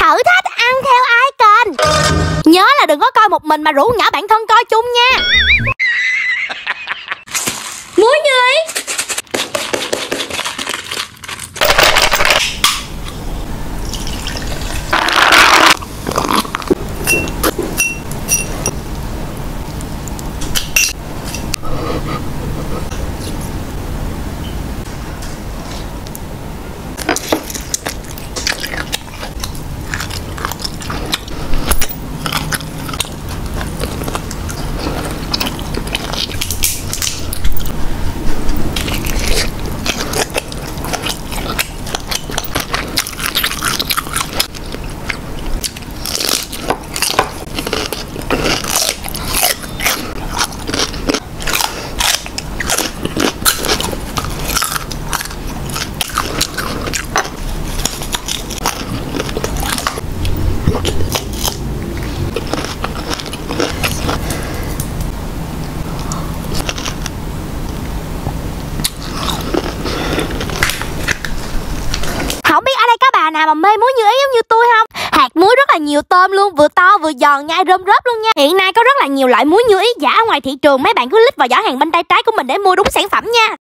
thử thách ăn theo icon. Nhớ là đừng có coi một mình mà rủ nhỏ bạn thân coi chung nha. Muối như ý. Không biết ở đây có bà nào mà mê muối như ý giống như tôi không? Hạt muối rất là nhiều tôm luôn, vừa to vừa giòn nhai rơm rớp luôn nha. Hiện nay có rất là nhiều loại muối như ý giả ở ngoài thị trường, mấy bạn cứ lít vào giỏ hàng bên tay trái của mình để mua đúng sản phẩm nha.